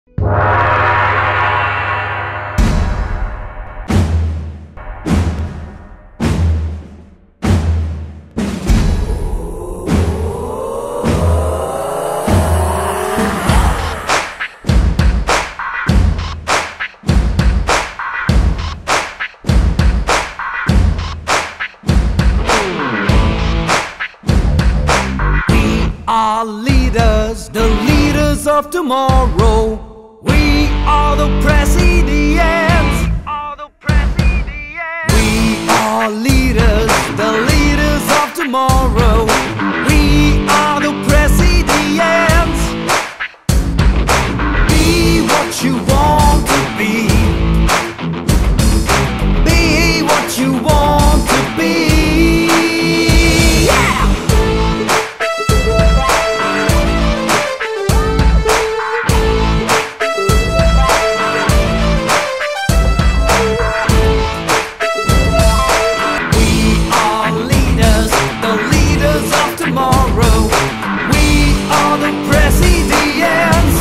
Are leaders, the leaders of tomorrow. We are the Presidiums. We are leaders, the leaders of tomorrow. We are the Presidiums. Be what you want to be. Be what you want to be. Tomorrow, we are the Presidiums.